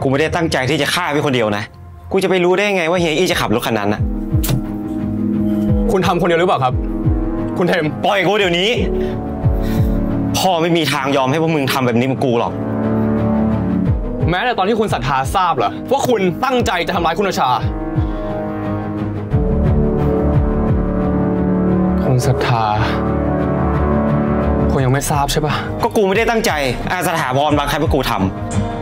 ไม่ได้ตั้งใจที่จะฆ่าพี่คนเดียวนะกูจะไปรู้ได้ไงว่าเฮียอี้จะขับรถคันนั้นนะคุณทำคนเดียวหรือเปล่าครับคุณเทมปล่อยกูเดี๋ยวนี้พ่อไม่มีทางยอมให้พวกมึงทำแบบนี้กับกูหรอกแม้แต่ตอนที่คุณศรัทธาทราบเหรอว่าคุณตั้งใจจะทำร้ายคุณชาคุณศรัทธาคุณยังไม่ทราบใช่ปะก็กูไม่ได้ตั้งใจอาสถาพรบังคับให้กูทำ